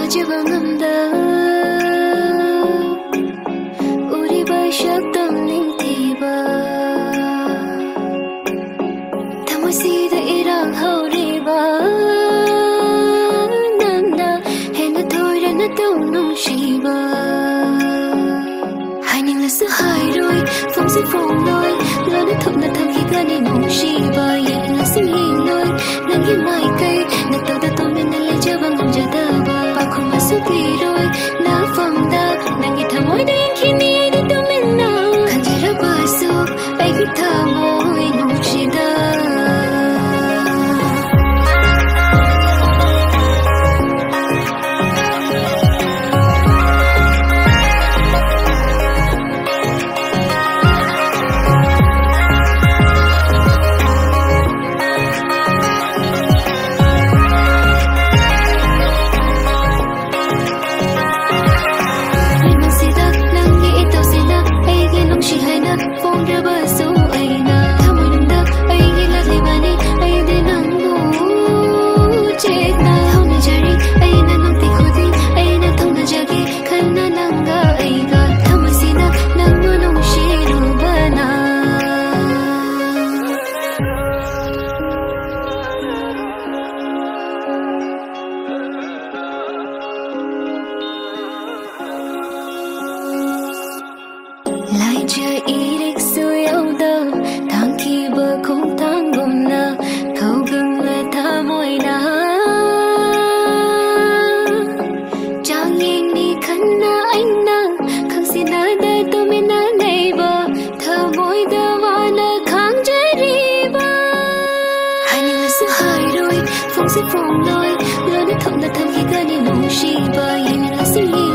ꯊꯥꯖꯕ ꯉꯝꯗ 우리의 ශක්തම් ꯅꯤꯡꯊꯤꯕ ꯊꯃꯣꯏꯁꯤꯗ ꯏꯔꯥꯡ ꯍꯧꯔꯤꯕ ꯅꯪꯅ ꯍꯦꯟꯅ ꯊꯣꯏꯔꯅ ꯇꯧ ꯅꯨꯡꯁꯤꯕ ꯍꯥꯏꯅꯤꯡꯂꯁꯨ ꯍꯥꯏꯔꯣꯏ ꯐꯣꯡꯁꯨ ꯐꯣꯡꯂꯣꯏ ꯂꯣꯟꯅ ꯊꯣꯛꯅ ꯊꯝꯈꯤꯒꯅꯤ ꯅꯨꯡꯁꯤꯕ ꯌꯦꯡꯂꯁꯨ ꯌꯦꯡꯂꯣꯏ ꯅꯪꯒꯤ ꯃꯥꯏꯀꯩ ꯅꯠꯇꯧꯗ ꯇꯨꯃꯤꯟꯅ ꯂꯩꯖꯕ ꯉꯝꯖꯗꯕ ꯄꯥꯈꯨꯝꯕꯁꯨ ꯄꯤꯔꯣꯏ ꯅꯐꯝꯗ ꯅꯪꯒꯤ ꯊꯃꯣꯏꯗ ꯌꯦꯡꯈꯤꯅꯤ ꯑꯩꯗꯤ ꯇꯨꯃꯤꯟꯅ ꯈꯟꯖꯔꯕꯁꯨ ꯑꯩꯒꯤ ꯊꯃꯣꯏ ꯅꯨꯡꯁꯤꯗ phong lôi lối nước thầm là thầm khi cơ nên nụ shi và yên là suy